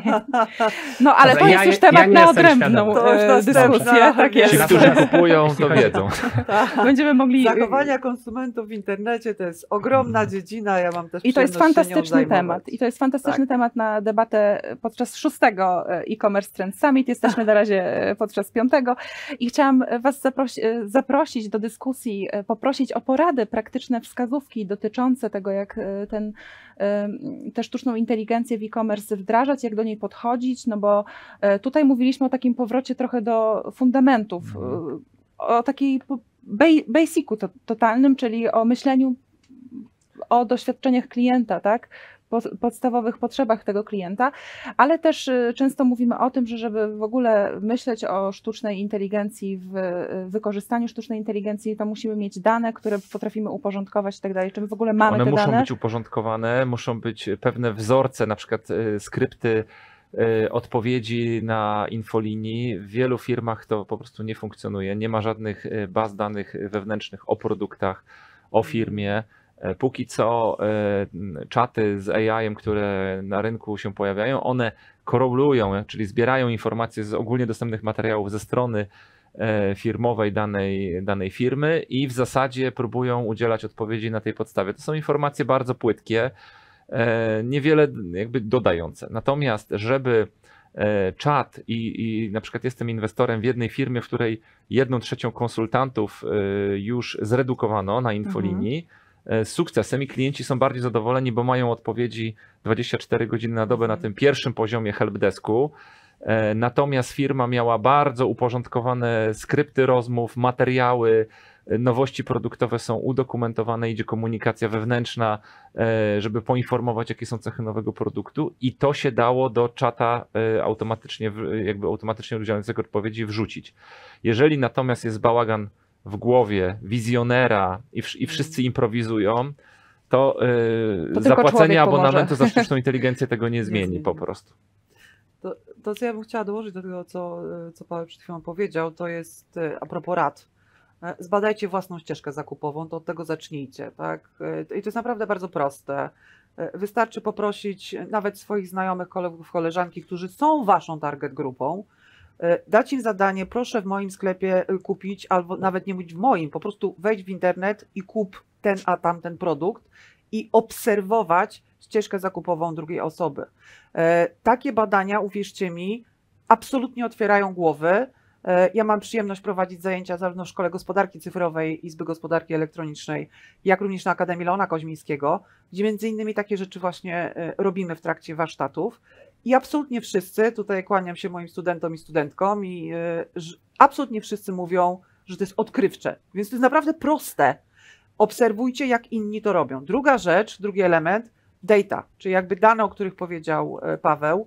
No, ale Dobra, to ja- jest już ja temat nie na jestem odrębną świadom. To już e, następna, dyskusję. Tak Ci, jest. Dobra. którzy kupują, Jeśli to chodzi- wiedzą. Będziemy mogli... Zachowania konsumentów w internecie to jest ogromna dziedzina, ja mam też I to jest przyjemność się nią fantastyczny zajmować. temat. I to jest fantastyczny Tak. temat na debatę podczas szóstego e-commerce Trend Summit. Jesteśmy na razie e, podczas piątego i chciałam Was zaprosi, e, zaprosić do dyskusji, e, poprosić o porady, praktyczne wskazówki dotyczące tego, jak e, ten, e, tę sztuczną inteligencję w e-commerce wdrażać, jak do niej podchodzić, no bo e, tutaj mówiliśmy o takim powrocie trochę do fundamentów, e, o takiej po- bej- basicu to, totalnym, czyli o myśleniu o doświadczeniach klienta, tak? Po- podstawowych potrzebach tego klienta, ale też y, często mówimy o tym, że żeby w ogóle myśleć o sztucznej inteligencji, w y, wykorzystaniu sztucznej inteligencji, to musimy mieć dane, które potrafimy uporządkować i tak dalej. Czy my w ogóle mamy One te muszą dane? być uporządkowane, muszą być pewne wzorce, na przykład y, skrypty y, odpowiedzi na infolinii. W wielu firmach to po prostu nie funkcjonuje. Nie ma żadnych y, baz danych wewnętrznych o produktach, o firmie. E, Póki co e, czaty z A I-em, które na rynku się pojawiają, one korolują, czyli zbierają informacje z ogólnie dostępnych materiałów ze strony e, firmowej danej, danej firmy i w zasadzie próbują udzielać odpowiedzi na tej podstawie. To są informacje bardzo płytkie, e, niewiele jakby dodające. Natomiast, żeby e, czat i, i na przykład jestem inwestorem w jednej firmie, w której jedną trzecią konsultantów e, już zredukowano na infolinii, z sukcesem i klienci są bardziej zadowoleni, bo mają odpowiedzi dwadzieścia cztery godziny na dobę na tym pierwszym poziomie helpdesku. E, Natomiast firma miała bardzo uporządkowane skrypty rozmów, materiały, e, nowości produktowe są udokumentowane, idzie komunikacja wewnętrzna, e, żeby poinformować, jakie są cechy nowego produktu i to się dało do czata e, automatycznie, w- jakby automatycznie udzielającego odpowiedzi wrzucić. Jeżeli natomiast jest bałagan w głowie wizjonera i, wsz- i wszyscy improwizują, to, yy, To tylko człowiek zapłacenie pomoże. abonamentu za sztuczną inteligencję tego nie zmieni zmieni. po prostu. To, to co ja bym chciała dołożyć do tego, co, co Paweł przed chwilą powiedział, to jest e, a propos rad. E, Zbadajcie własną ścieżkę zakupową, to od tego zacznijcie. Tak? E, I to jest naprawdę bardzo proste. E, Wystarczy poprosić nawet swoich znajomych, kolegów, koleżanki, którzy są waszą target grupą, e, dać im zadanie, proszę w moim sklepie e, kupić, albo nawet nie mówić w moim, po prostu wejdź w internet i kup ten a tamten produkt i obserwować ścieżkę zakupową drugiej osoby. E, Takie badania, uwierzcie mi, absolutnie otwierają głowy. E, Ja mam przyjemność prowadzić zajęcia zarówno w Szkole Gospodarki Cyfrowej Izby Gospodarki Elektronicznej, jak również na Akademii Leona Koźmińskiego, gdzie między innymi takie rzeczy właśnie e, robimy w trakcie warsztatów. I absolutnie wszyscy, tutaj kłaniam się moim studentom i studentkom, i e, że absolutnie wszyscy mówią, że to jest odkrywcze. Więc to jest naprawdę proste. Obserwujcie, jak inni to robią. Druga rzecz, drugi element, data, czyli jakby dane, o których powiedział e, Paweł.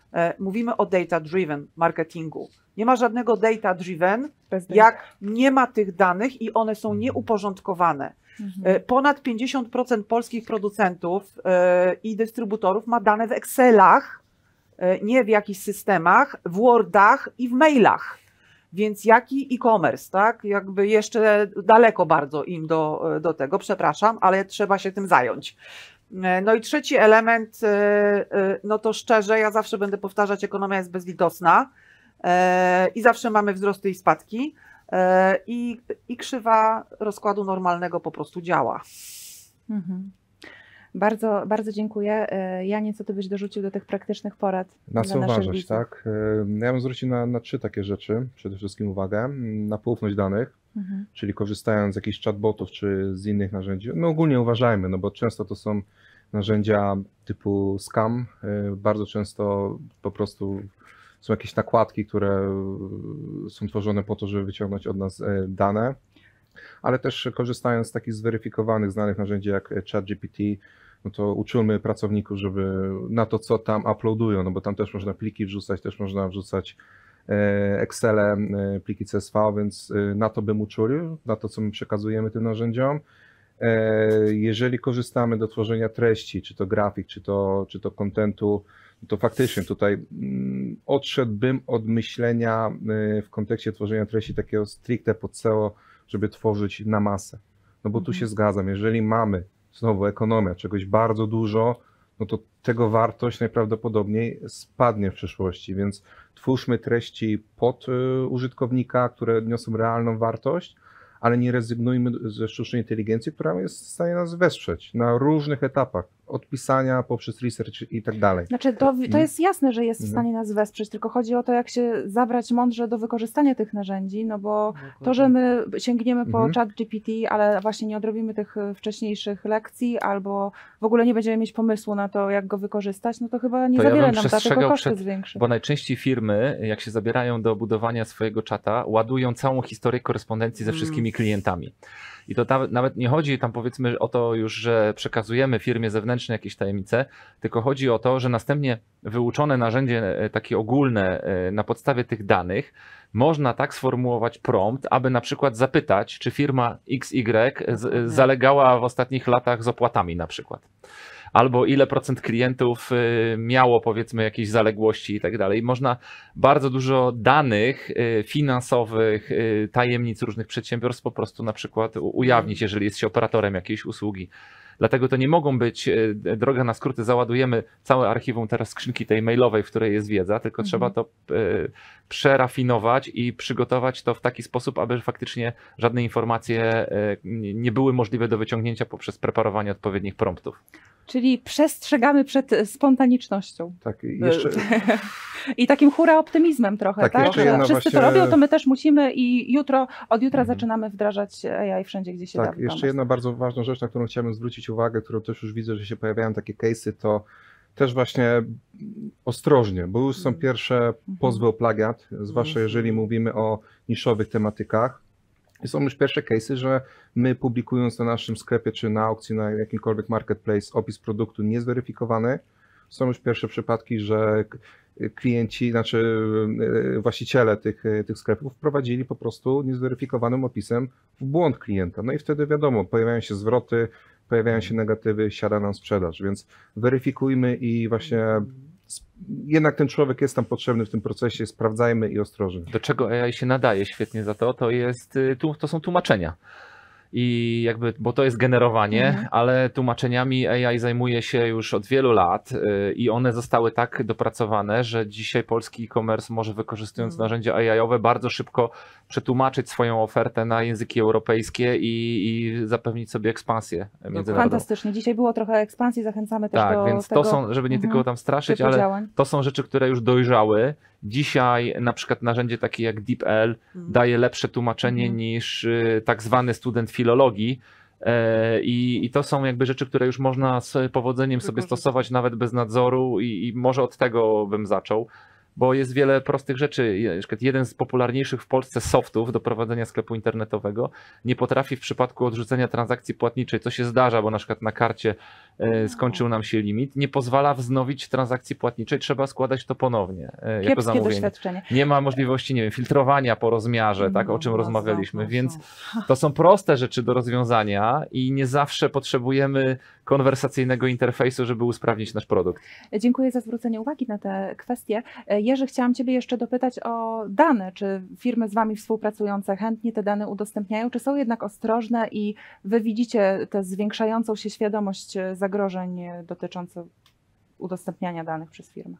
Mówimy o data-driven marketingu. Nie ma żadnego data-driven, Bez data. jak nie ma tych danych i one są nieuporządkowane. Mhm. Ponad pięćdziesiąt procent polskich producentów i dystrybutorów ma dane w Excelach, nie w jakichś systemach, w Wordach i w mailach. Więc jaki e-commerce, tak? Jakby jeszcze daleko bardzo im do, do tego, przepraszam, ale trzeba się tym zająć. No i trzeci element, no to szczerze, ja zawsze będę powtarzać, ekonomia jest bezlitosna i zawsze mamy wzrosty i spadki i, i krzywa rozkładu normalnego po prostu działa. Mhm. Bardzo, bardzo dziękuję. Janie, co ty byś dorzucił do tych praktycznych porad? Na dla co naszych uważać, widzów? tak? Ja bym zwrócił na, na trzy takie rzeczy. Przede wszystkim uwagę na poufność danych, Mhm. czyli korzystając z jakichś chatbotów czy z innych narzędzi. No ogólnie uważajmy, no bo często to są narzędzia typu scam. Bardzo często po prostu są jakieś nakładki, które są tworzone po to, żeby wyciągnąć od nas dane, ale też korzystając z takich zweryfikowanych, znanych narzędzi jak ChatGPT, no to uczulmy pracowników, żeby na to, co tam uploadują, no bo tam też można pliki wrzucać, też można wrzucać Excele, pliki C S V, więc na to bym uczulił, na to, co my przekazujemy tym narzędziom. Jeżeli korzystamy do tworzenia treści, czy to grafik, czy to, czy to contentu, to faktycznie tutaj odszedłbym od myślenia w kontekście tworzenia treści takiego stricte pod S E O, żeby tworzyć na masę. No bo tu się zgadzam, jeżeli mamy znowu ekonomia, czegoś bardzo dużo, no to tego wartość najprawdopodobniej spadnie w przyszłości, więc twórzmy treści pod użytkownika, które niosą realną wartość, ale nie rezygnujmy ze sztucznej inteligencji, która jest w stanie nas wesprzeć na różnych etapach, od pisania poprzez research i tak dalej. Znaczy to, to jest jasne, że jest w stanie nas wesprzeć, tylko chodzi o to, jak się zabrać mądrze do wykorzystania tych narzędzi, no bo to, że my sięgniemy po Mhm. ChatGPT, ale właśnie nie odrobimy tych wcześniejszych lekcji, albo w ogóle nie będziemy mieć pomysłu na to, jak go wykorzystać, no to chyba nie To za ja wiele bym nam da, tylko przestrzegał koszty przed- zwiększy. Bo najczęściej firmy, jak się zabierają do budowania swojego czata, ładują całą historię korespondencji ze Mm. wszystkimi klientami. I to ta, nawet nie chodzi tam powiedzmy o to już, że przekazujemy firmie zewnętrznej jakieś tajemnice, tylko chodzi o to, że następnie wyuczone narzędzie e, takie ogólne e, na podstawie tych danych można tak sformułować prompt, aby na przykład zapytać, czy firma X Y z, zalegała w ostatnich latach z opłatami na przykład. Albo ile procent klientów y, miało powiedzmy jakieś zaległości i tak dalej. Można bardzo dużo danych y, finansowych, y, tajemnic różnych przedsiębiorstw po prostu na przykład u- ujawnić, jeżeli jest się operatorem jakiejś usługi. Dlatego to nie mogą być, y, droga na skróty, załadujemy całe archiwum teraz skrzynki tej mailowej, w której jest wiedza, tylko Mhm. trzeba to y, przerafinować i przygotować to w taki sposób, aby faktycznie żadne informacje y, nie nie były możliwe do wyciągnięcia poprzez preparowanie odpowiednich promptów. Czyli przestrzegamy przed spontanicznością. Tak, i jeszcze, I takim hura optymizmem trochę, Tak, tak? jeszcze Że jedna wszyscy to właśnie- robią, to my też musimy i jutro, od jutra Mhm. zaczynamy wdrażać A I wszędzie, gdzie się da. tak, wyglądać. jeszcze jedna bardzo ważna rzecz, na którą chciałbym zwrócić uwagę, którą też już widzę, że się pojawiają takie case'y, to też właśnie ostrożnie, bo już są pierwsze pozwy o plagiat, zwłaszcza jeżeli mówimy o niszowych tematykach. I są już pierwsze case'y, że my publikując na naszym sklepie czy na aukcji, na jakimkolwiek marketplace opis produktu niezweryfikowany, są już pierwsze przypadki, że k- klienci, znaczy e, właściciele tych, e, tych sklepów wprowadzili po prostu niezweryfikowanym opisem w błąd klienta. No i wtedy wiadomo, pojawiają się zwroty, pojawiają się negatywy, siada nam sprzedaż, więc weryfikujmy i właśnie sp- jednak ten człowiek jest tam potrzebny w tym procesie, sprawdzajmy i ostrożnie. Do czego A I się nadaje świetnie za to, to jest, y, tu- to są tłumaczenia. I jakby, bo to jest generowanie, Mhm. ale tłumaczeniami A I zajmuje się już od wielu lat y, i one zostały tak dopracowane, że dzisiaj polski e-commerce może, wykorzystując Mhm. narzędzia A I-owe, bardzo szybko przetłumaczyć swoją ofertę na języki europejskie i, i zapewnić sobie ekspansję międzynarodową. Fantastycznie. Dzisiaj było trochę ekspansji, zachęcamy też Tak, do więc tego to są, żeby nie mhm, tylko tam straszyć, typu ale działań. to są rzeczy, które już dojrzały. Dzisiaj na przykład narzędzie takie jak DeepL daje lepsze tłumaczenie Mhm. niż y, tak zwany student filologii. E, I, I to są jakby rzeczy, które już można z powodzeniem sobie Wykorzystać. stosować nawet bez nadzoru i, i może od tego bym zaczął. bo jest wiele prostych rzeczy. Na przykład jeden z popularniejszych w Polsce softów do prowadzenia sklepu internetowego nie potrafi w przypadku odrzucenia transakcji płatniczej, co się zdarza, bo na przykład na karcie skończył nam się limit, nie pozwala wznowić transakcji płatniczej, trzeba składać to ponownie jako Kiepskie zamówienie. doświadczenie. Nie ma możliwości, nie wiem, filtrowania po rozmiarze, No, tak, o czym no, rozmawialiśmy, no, więc no. to są proste rzeczy do rozwiązania i nie zawsze potrzebujemy konwersacyjnego interfejsu, żeby usprawnić nasz produkt. Dziękuję za zwrócenie uwagi na te kwestie. Jerzy, chciałam Ciebie jeszcze dopytać o dane. Czy firmy z Wami współpracujące chętnie te dane udostępniają, czy są jednak ostrożne i Wy widzicie tę zwiększającą się świadomość zagrożeń dotyczących udostępniania danych przez firmy?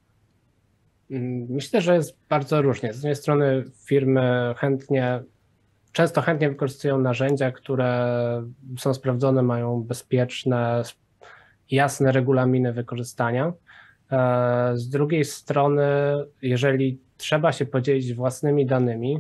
Myślę, że jest bardzo różnie. Z jednej strony firmy chętnie, często chętnie wykorzystują narzędzia, które są sprawdzone, mają bezpieczne, jasne regulaminy wykorzystania. Z drugiej strony, jeżeli trzeba się podzielić własnymi danymi,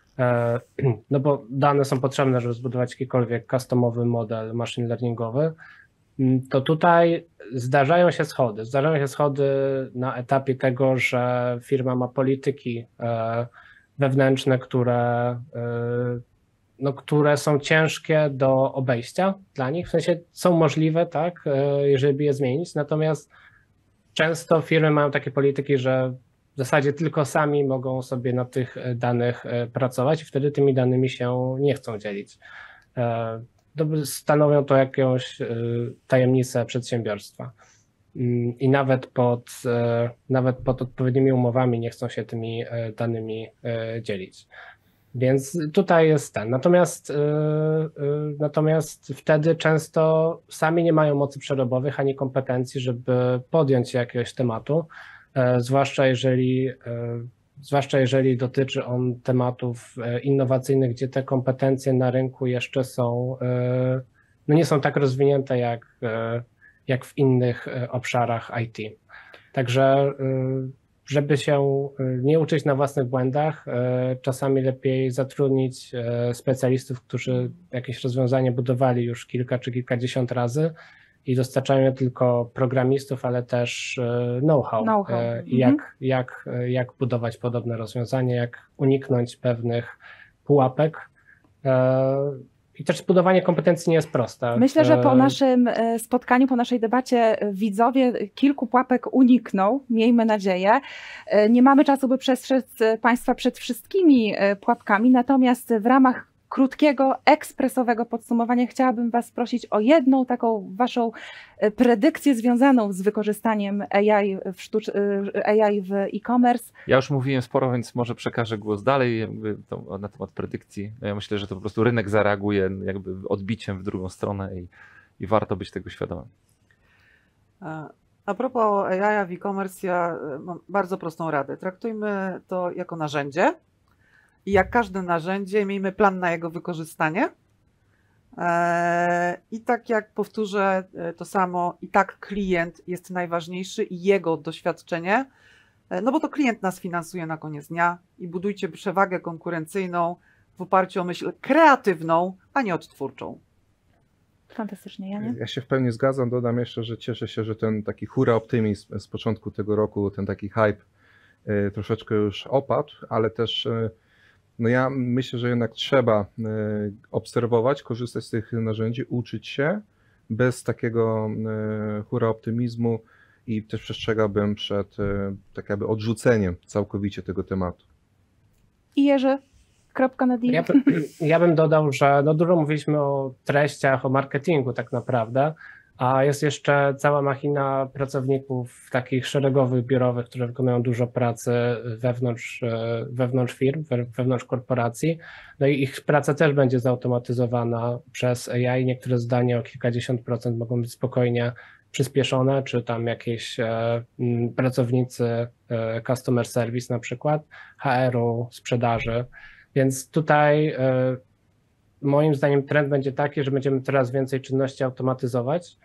no bo dane są potrzebne, żeby zbudować jakikolwiek customowy model machine learningowy, to tutaj zdarzają się schody. Zdarzają się schody na etapie tego, że firma ma polityki wewnętrzne, które, no, które są ciężkie do obejścia dla nich, w sensie są możliwe, tak, jeżeli je zmienić, natomiast często firmy mają takie polityki, że w zasadzie tylko sami mogą sobie na tych danych pracować i wtedy tymi danymi się nie chcą dzielić. Stanowią to jakąś tajemnicę przedsiębiorstwa i nawet pod, nawet pod odpowiednimi umowami nie chcą się tymi danymi dzielić. Więc tutaj jest ten. Natomiast, natomiast wtedy często sami nie mają mocy przerobowych ani kompetencji, żeby podjąć się jakiegoś tematu, zwłaszcza jeżeli, zwłaszcza jeżeli dotyczy on tematów innowacyjnych, gdzie te kompetencje na rynku jeszcze są, no nie są tak rozwinięte jak, jak w innych obszarach I T. Także żeby się nie uczyć na własnych błędach, czasami lepiej zatrudnić specjalistów, którzy jakieś rozwiązanie budowali już kilka czy kilkadziesiąt razy i dostarczają nie tylko programistów, ale też know-how, know-how. i jak, mhm. jak, jak budować podobne rozwiązanie, jak uniknąć pewnych pułapek. I też budowanie kompetencji nie jest proste. Myślę, że po naszym spotkaniu, po naszej debacie widzowie kilku pułapek unikną, miejmy nadzieję. Nie mamy czasu, by przestrzec Państwa przed wszystkimi pułapkami, natomiast w ramach krótkiego, ekspresowego podsumowania chciałabym Was prosić o jedną taką Waszą predykcję związaną z wykorzystaniem A I w, sztucz... A I w e-commerce. Ja już mówiłem sporo, więc może przekażę głos dalej jakby to, na temat predykcji. Ja myślę, że to po prostu rynek zareaguje jakby odbiciem w drugą stronę i, i warto być tego świadomym. A propos A I w e-commerce, ja mam bardzo prostą radę. Traktujmy to jako narzędzie. I jak każde narzędzie, miejmy plan na jego wykorzystanie. I tak jak powtórzę to samo, i tak klient jest najważniejszy i jego doświadczenie, no bo to klient nas finansuje na koniec dnia i budujcie przewagę konkurencyjną w oparciu o myśl kreatywną, a nie odtwórczą. Fantastycznie, Janie? Ja się w pełni zgadzam, dodam jeszcze, że cieszę się, że ten taki hura optymizm z początku tego roku, ten taki hype troszeczkę już opadł, ale też no ja myślę, że jednak trzeba obserwować, korzystać z tych narzędzi, uczyć się bez takiego hura optymizmu i też przestrzegałbym przed tak jakby odrzuceniem całkowicie tego tematu. I Jerzy, kropka na D. Ja, by, ja bym dodał, że no dużo mówiliśmy o treściach, o marketingu tak naprawdę, a jest jeszcze cała machina pracowników takich szeregowych, biurowych, którzy wykonują dużo pracy wewnątrz, wewnątrz firm, wewnątrz korporacji. No i ich praca też będzie zautomatyzowana przez A I. Niektóre zdania o kilkadziesiąt procent mogą być spokojnie przyspieszone, czy tam jakieś e, pracownicy e, customer service na przykład, H R-u, sprzedaży. Więc tutaj e, moim zdaniem trend będzie taki, że będziemy coraz więcej czynności automatyzować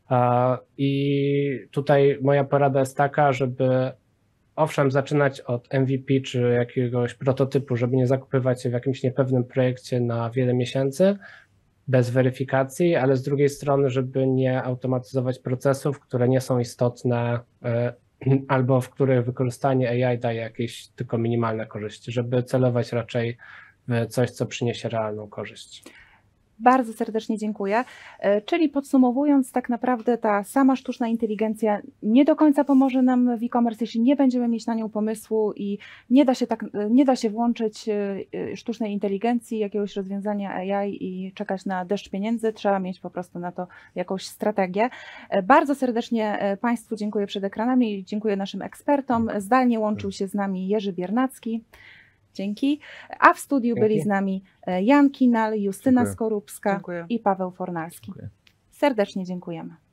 i tutaj moja porada jest taka, żeby owszem zaczynać od M V P czy jakiegoś prototypu, żeby nie zakupywać się w jakimś niepewnym projekcie na wiele miesięcy bez weryfikacji, ale z drugiej strony, żeby nie automatyzować procesów, które nie są istotne albo w których wykorzystanie A I daje jakieś tylko minimalne korzyści, żeby celować raczej w coś, co przyniesie realną korzyść. Bardzo serdecznie dziękuję. Czyli podsumowując, tak naprawdę ta sama sztuczna inteligencja nie do końca pomoże nam w e-commerce, jeśli nie będziemy mieć na nią pomysłu i nie da się, tak, nie da się włączyć sztucznej inteligencji, jakiegoś rozwiązania A I i czekać na deszcz pieniędzy. Trzeba mieć po prostu na to jakąś strategię. Bardzo serdecznie Państwu dziękuję przed ekranami i dziękuję naszym ekspertom. Zdalnie łączył się z nami Jerzy Biernacki. Dzięki. A w studiu Dzięki. byli z nami Jan Kinal, Justyna Dziękuję. Skorupska Dziękuję. i Paweł Fornalski. Dziękuję. Serdecznie dziękujemy.